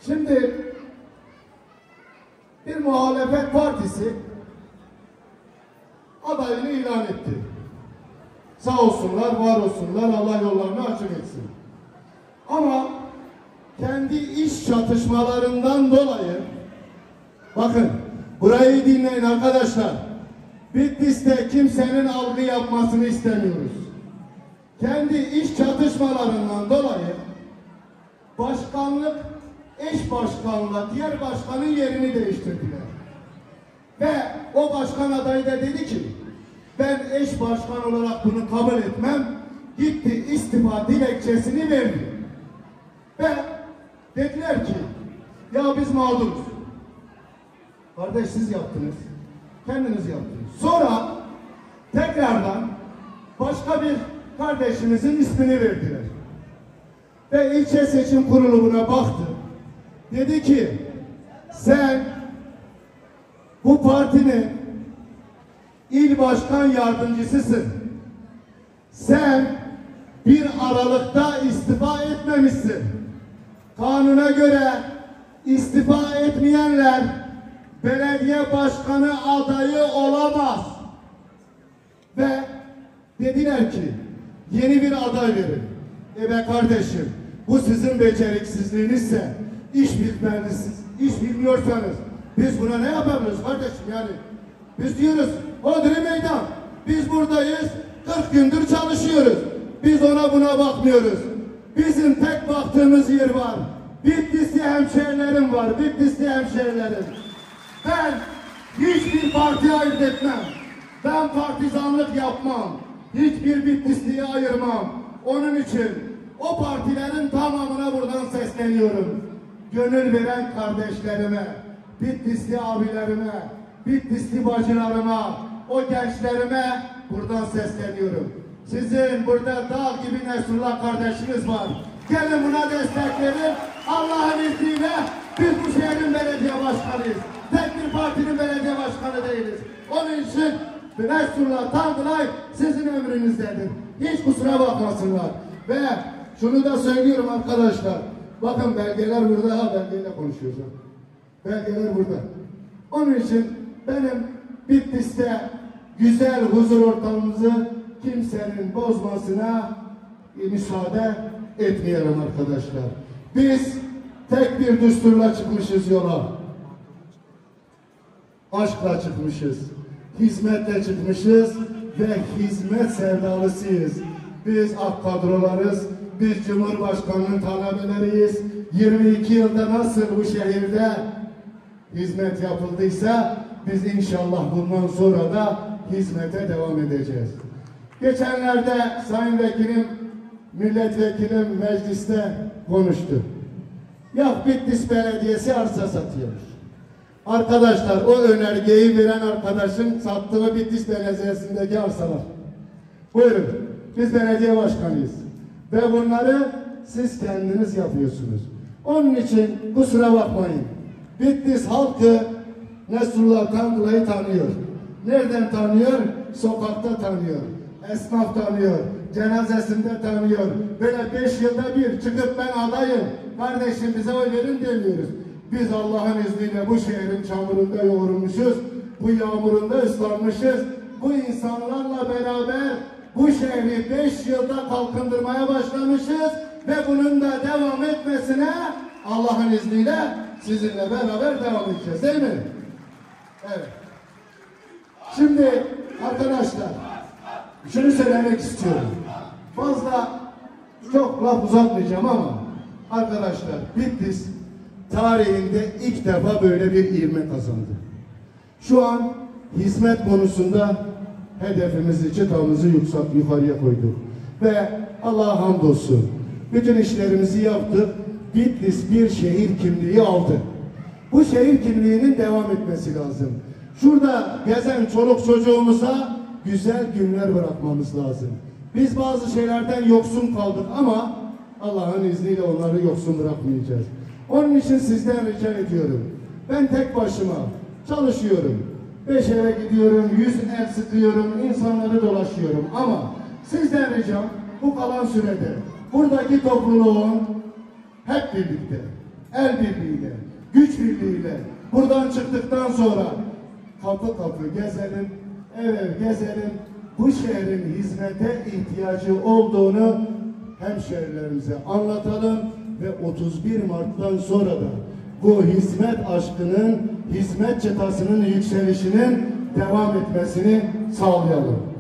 Şimdi bir muhalefet partisi adayını ilan etti. Sağ olsunlar, var olsunlar, Allah yollarını açık etsin. Ama kendi iş çatışmalarından dolayı, bakın burayı dinleyin arkadaşlar, Bitlis'te kimsenin algı yapmasını istemiyoruz. Kendi iş çatışmalarından dolayı başkanlık, eş başkanla diğer başkanın yerini değiştirdiler. Ve o başkan adayı da dedi ki, ben eş başkan olarak bunu kabul etmem, gitti istifa dilekçesini verdi. Ve dediler ki, ya biz mağduruz. Kardeş siz yaptınız, kendiniz yaptınız. Sonra tekrardan başka bir kardeşimizin ismini verdiler. Ve ilçe seçim kurulu buna baktı. Dedi ki, sen bu partinin il başkan yardımcısısın. Sen 1 Aralık'ta istifa etmemişsin. Kanuna göre istifa etmeyenler belediye başkanı adayı olamaz. Ve dediler ki yeni bir aday verin. Be kardeşim, bu sizin beceriksizliğinizse, iş bilmiyorsanız biz buna ne yapabiliriz kardeşim yani? Biz diyoruz Hodri meydan, biz buradayız, 40 gündür çalışıyoruz. Biz ona buna bakmıyoruz. Bizim tek baktığımız yer var. Bitlisli hemşehrilerim var, Bitlisli hemşehrilerim. Ben hiçbir parti ayırt etmem. Ben partizanlık yapmam. Hiçbir Bitlisli'yi ayırmam. Onun için o partilerin tamamına buradan sesleniyorum. Gönül veren kardeşlerime, Bitlisli abilerime, Bitlisli bacılarıma, o gençlerime buradan sesleniyorum. Sizin burada dağ gibi Nesrullah kardeşiniz var. Gelin buna destek verin. Allah'ın izniyle biz bu şehrin belediye başkanıyız. Tek bir partinin belediye başkanı değiliz. Onun için Nesrullah Tangılay sizin ömrünüzdedir. Hiç kusura bakmasınlar. Ve şunu da söylüyorum arkadaşlar. Bakın belgeler burada. Belgeyle konuşuyoruz. Belgeler burada. Onun için benim Bitlis'te güzel huzur ortamımızı kimsenin bozmasına müsaade etmeyelim arkadaşlar. Biz tek bir düsturla çıkmışız yola. Aşkla çıkmışız. Hizmetle çıkmışız ve hizmet sevdalısıyız. Biz AK kadrolarız. Biz Cumhurbaşkanı'nın talebeleriyiz. 22 yılda nasıl bu şehirde hizmet yapıldıysa biz inşallah bundan sonra da hizmete devam edeceğiz. Geçenlerde Sayın Vekilim, Milletvekilim mecliste konuştu. Ya Bitlis Belediyesi arsa satıyormuş. Arkadaşlar o önergeyi veren arkadaşın sattığı Bitlis Belediyesi'ndeki arsalar. Buyurun, biz belediye başkanıyız. Ve bunları siz kendiniz yapıyorsunuz. Onun için kusura bakmayın. Bitlis halkı Nesrullah Tangılay'ı tanıyor. Nereden tanıyor? Sokakta tanıyor. Esnaf tanıyor. Cenazesinde tanıyor. Böyle 5 yılda bir çıkıp ben adayım, kardeşim bize oy verin demiyoruz. Biz Allah'ın izniyle bu şehrin çamurunda yoğrulmuşuz. Bu yağmurunda ıslanmışız. Bu insanlarla beraber bu şehri 5 yılda kalkındırmaya başlamışız. Ve bunun da devam etmesine Allah'ın izniyle sizinle beraber devam edeceğiz, değil mi? Evet. Şimdi arkadaşlar şunu söylemek istiyorum. Fazla çok laf uzatmayacağım ama arkadaşlar Bitlis tarihinde ilk defa böyle bir ivme kazandı. Şu an hizmet konusunda hedefimizi, çıtamızı yukarıya koyduk. Ve Allah'a hamdolsun bütün işlerimizi yaptık. Bitlis bir şehir kimliği aldı. Bu şehir kimliğinin devam etmesi lazım. Şurada gezen çoluk çocuğumuza güzel günler bırakmamız lazım. Biz bazı şeylerden yoksun kaldık ama Allah'ın izniyle onları yoksun bırakmayacağız. Onun için sizden rica ediyorum. Ben tek başıma çalışıyorum. 5 eve gidiyorum, 100 el sıkıyorum, insanları dolaşıyorum ama sizden ricam bu kalan sürede buradaki topluluğun hep birlikte el birliğiyle, güç birliğiyle buradan çıktıktan sonra kapı kapı gezelim, ev ev gezelim. Bu şehrin hizmete ihtiyacı olduğunu hemşehrilerimize anlatalım ve 31 Mart'tan sonra da bu hizmet aşkının, hizmet çıtasının yükselişinin devam etmesini sağlayalım.